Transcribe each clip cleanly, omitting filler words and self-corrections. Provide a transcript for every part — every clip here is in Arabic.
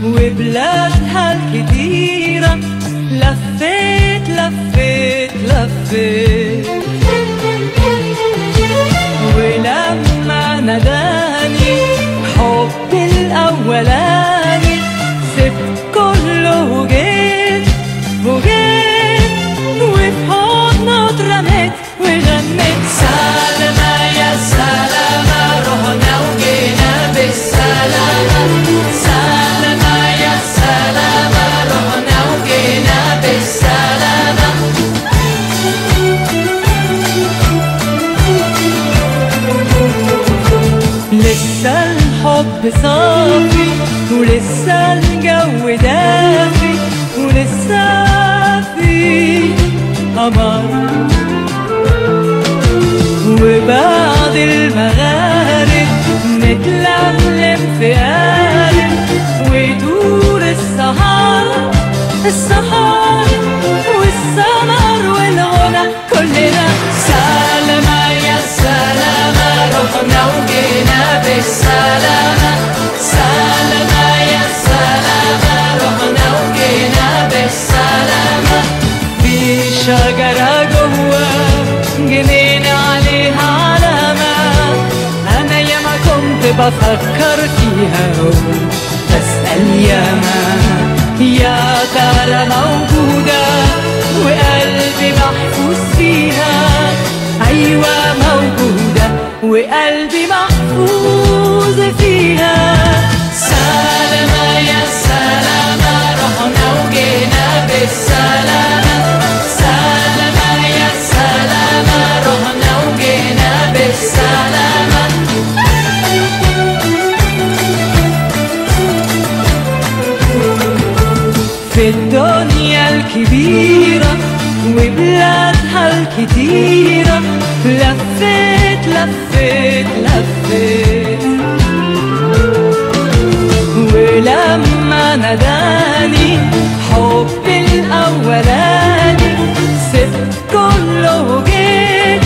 وبلادها الكتيرة لفيت لفيت لفيت، ولما ناداني حبي الأولاني سبت كله وجيت وفي حضنه اترميت وغنيت سلامة يا سلامة رحنا وجينا بالسلامة، سلامة يا سلامة رحنا وجينا بالسلامة. لسه الحب صافي ولسه الجو دافي ولسه في قمر، وبعد المغارب نتلملم في قارب ويدور السهر والسمر والغنى كلنا سلامة يا سلامة رحنا وجينا بالسلامة، سلامة يا سلامة رحنا وجينا بالسلامة. في شجرة جوا جنينة عليها علامة، أنا ياما كنت بفكر فيها بسأل ياما يا ترى موجودة وقلبي محفوظ فيها، أيوة موجودة وقلبي محفوظ فيها. سلامة يا سلامة رحنا وجينا بالسلامة، سلامة يا سلامة رحنا وجينا بالسلامة. في الدنيا الكبيرة وبلادها الكتيرة لفيت لفيت لفيت، ولما ناداني حبي الأولاني سبت كله وجيت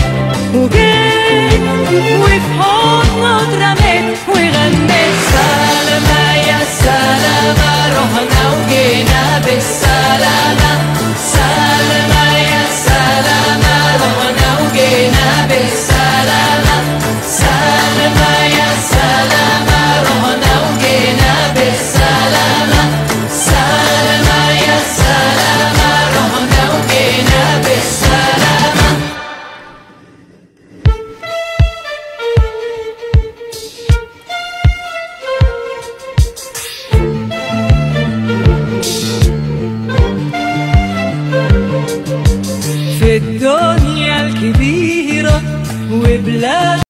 وفي حضنه اترميت وغنيت سلامة يا سلامة رحنا وجينا بالسلامة، سلامة يا سلامة رحنا وجينا بالسلامة، سلامة يا سلامة رحنا وجينا بالسلامة، سلامة يا سلامة رحنا وجينا بالسلامة. في الدنيا الكبيرة وبلاد